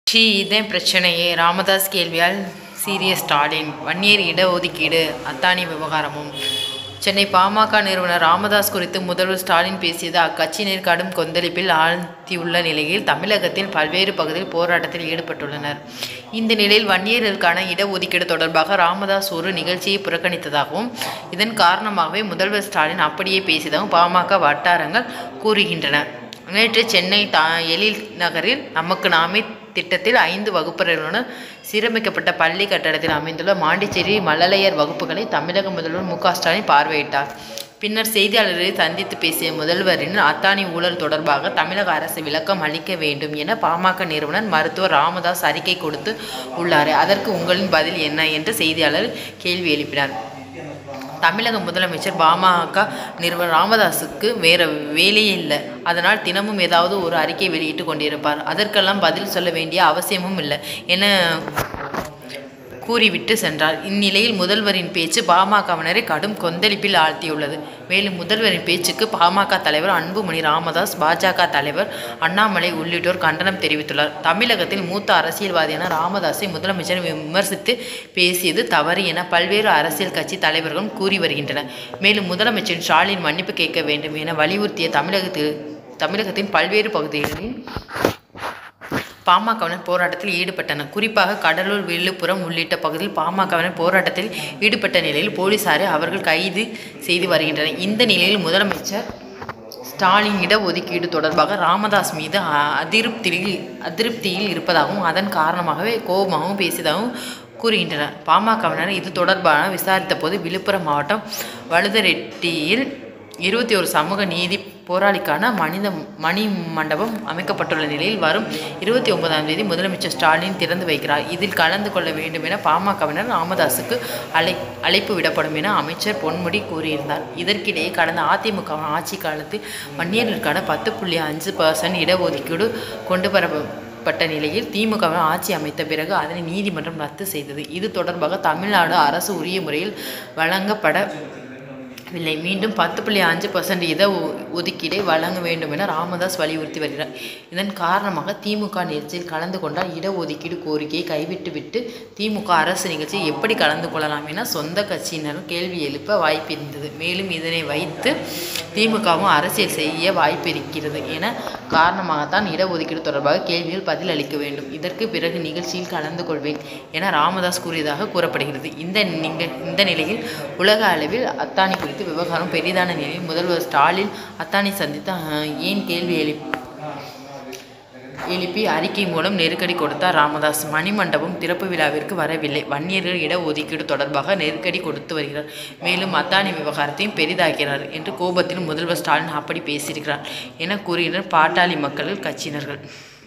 இதான் பிரச்சனையே. ராமதாஸ் கேள்வியால் சீரியஸ் ஸ்டாலின். வன்னியர் இடஒதுக்கீடு அத்தானி விவகாரமும். சென்னை பாமக நிறுவனர் ராமதாஸ் குறித்து முதல்வர் ஸ்டாலின் பேசியது அக்கட்சியினர் கடும் கொந்தளிப்பில் ஆழ்த்தியுள்ள நிலையில் தமிழகத்தில் பல்வேறு பகுதியில் போராட்டத்தில் ஈடுபட்டுள்ளனர். இந்த நிலையில் வன்னியர்களுக்கான இடஒதுக்கீடு தொடர்பாக ராமதாஸ் ஒரு நிகழ்ச்சியை புறக்கணித்ததாகவும் இதன் காரணமாகவே முதல்வர் ஸ்டாலின் அப்படியே பேசியதாகவும் பாமக வட்டாரங்கள் கூறுகின்றன. நேற்று சென்னை எழில் நகரில் நமக்கு நாமே திட்டத்தில் 5 வகுப்பறைகளுடன் சீரமைக்கப்பட்ட பள்ளி கட்டடத்தில் அமைந்துள்ள மாண்டிச்சேரி மழலையர் வகுப்புகளை தமிழக முதல்வர் மு.க.ஸ்டாலின் பார்வையிட்டார். பின்னர் செய்தியாளர்களை சந்தித்து பேசிய முதல்வரின் அத்தானி ஊழல் தொடர்பாக தமிழக அரசு விளக்கம் அளிக்க வேண்டும் என பாமக நிறுவனர் மருத்துவர் ராமதாஸ் அறிக்கை கொடுத்து உள்ளார். அதற்கு உங்களின் பதில் என்ன என்று செய்தியாளர் கேள்வி எழுப்பினார். தமிழக முதலமைச்சர் பாமக நிறுவனர் ராமதாஸுக்கு வேறு வேலையே இல்லை. அதனால் தினமும் ஏதாவது ஒரு அறிக்கை வெளியிட்டு கொண்டிருப்பார். அதற்கெல்லாம் பதில் சொல்ல வேண்டிய அவசியமும் இல்லை என கூறிவிட்டு சென்றார். இந்நிலையில் முதல்வரின் பேச்சு பாமகவினரை கடும் கொந்தளிப்பில் ஆழ்த்தியுள்ளது. மேலும் முதல்வரின் பேச்சுக்கு பாமக தலைவர் அன்புமணி ராமதாஸ், பாஜக தலைவர் அண்ணாமலை உள்ளிட்டோர் கண்டனம் தெரிவித்துள்ளார். தமிழகத்தில் மூத்த அரசியல்வாதியான ராமதாஸை முதலமைச்சர் விமர்சித்து பேசியது தவறு என பல்வேறு அரசியல் கட்சி தலைவர்களும் கூறி வருகின்றனர். மேலும் முதலமைச்சர் ஸ்டாலின் மன்னிப்பு கேட்க வேண்டும் என வலியுறுத்திய தமிழகத்தின் பல்வேறு பகுதிகளில் பாமகவினர் போராட்டத்தில் ஈடுபட்டனர். குறிப்பாக கடலூர், விழுப்புரம் உள்ளிட்ட பகுதியில் பாமகவினர் போராட்டத்தில் ஈடுபட்ட நிலையில் போலீசாரை அவர்கள் கைது செய்து வருகின்றனர். இந்த நிலையில் முதலமைச்சர் ஸ்டாலின் இடஒதுக்கீடு தொடர்பாக ராமதாஸ் மீது அதிருப்தியில் இருப்பதாகவும் அதன் காரணமாகவே கோபமாகவும் பேசியதாகவும் கூறுகின்றனர். பாமகவினர் இது தொடர்பான விசாரித்த போது விழுப்புரம் மாவட்டம் வழுதரெட்டியில் 21 சமூக நீதி போராளிக்கான மணி மண்டபம் அமைக்கப்பட்டுள்ள நிலையில் வரும் 29ஆம் தேதி முதலமைச்சர் ஸ்டாலின் திறந்து வைக்கிறார். இதில் கலந்து கொள்ள வேண்டும் என பாமகவினர் ராமதாஸுக்கு அழைப்பு விடப்படும் என அமைச்சர் பொன்முடி கூறியிருந்தார். இதற்கிடையே கடந்த அதிமுக ஆட்சி காலத்தில் வன்னியர்களுக்கான 10.5% இடஒதுக்கீடு கொண்டு வரப்பட்ட நிலையில் திமுக ஆட்சி அமைத்த பிறகு அதனை நீதிமன்றம் ரத்து செய்தது. இது தொடர்பாக தமிழ்நாடு அரசு உரிய முறையில் வழங்கப்படவில்லை. மீண்டும் 10.5% இட ஒதுக்கீடை வழங்க வேண்டும் என ராமதாஸ் வலியுறுத்தி வருகிறார். இதன் காரணமாக திமுக நிகழ்ச்சியில் கலந்து கொண்டால் இடஒதுக்கீடு கோரிக்கையை கைவிட்டுவிட்டு திமுக அரசு நிகழ்ச்சியை எப்படி கலந்து கொள்ளலாம் என சொந்த கட்சியினரும் கேள்வி எழுப்ப வாய்ப்பிருந்தது. மேலும் இதனை வைத்து திமுகவும் அரசியல் செய்ய வாய்ப்பு இருக்கிறது என காரணமாகத்தான் இடஒதுக்கீடு தொடர்பாக கேள்வியில் பதில் அளிக்க வேண்டும். இதற்கு பிறகு நிகழ்ச்சியில் கலந்து கொள்வேன் என ராமதாஸ் கூறியதாக கூறப்படுகிறது. இந்த நிலையில் உலக அளவில் அத்தானி குறித்து விவகாரம் பெரிதான நிலையில் முதல்வர் ஸ்டாலின் அத்தானி சந்தித்து ஏன் கேள்வி எழுப்பி அறிக்கை மூலம் நெருக்கடி கொடுத்தார் ராமதாஸ். மணிமண்டபம் திறப்பு விழாவிற்கு வரவில்லை. வன்னியர்கள் இடஒதுக்கீடு தொடர்பாக நெருக்கடி கொடுத்து வருகிறார். மேலும் அத்தானி விவகாரத்தையும் பெரிதாக்கிறார் என்று கோபத்தில் முதல்வர் ஸ்டாலின் அப்படி பேசியிருக்கிறார் என கூறுகின்றனர் பாட்டாளி மக்கள் கட்சியினர்கள்.